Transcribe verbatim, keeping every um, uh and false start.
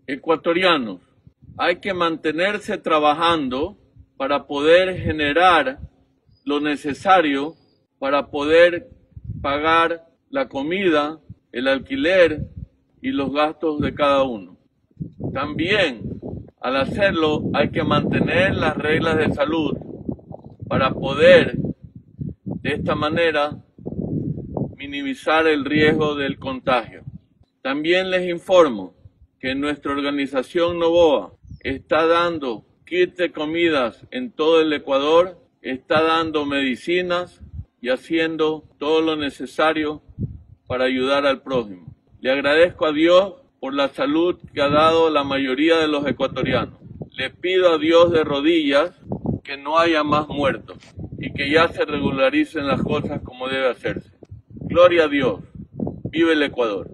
Ecuatorianos, hay que mantenerse trabajando para poder generar lo necesario para poder pagar la comida, el alquiler y los gastos de cada uno. También, al hacerlo, hay que mantener las reglas de salud para poder, de esta manera, minimizar el riesgo del contagio. También les informo que nuestra organización Novoa está dando kits de comidas en todo el Ecuador, está dando medicinas y haciendo todo lo necesario para ayudar al prójimo. Le agradezco a Dios por la salud que ha dado la mayoría de los ecuatorianos. Le pido a Dios de rodillas que no haya más muertos y que ya se regularicen las cosas como debe hacerse. Gloria a Dios. Vive el Ecuador.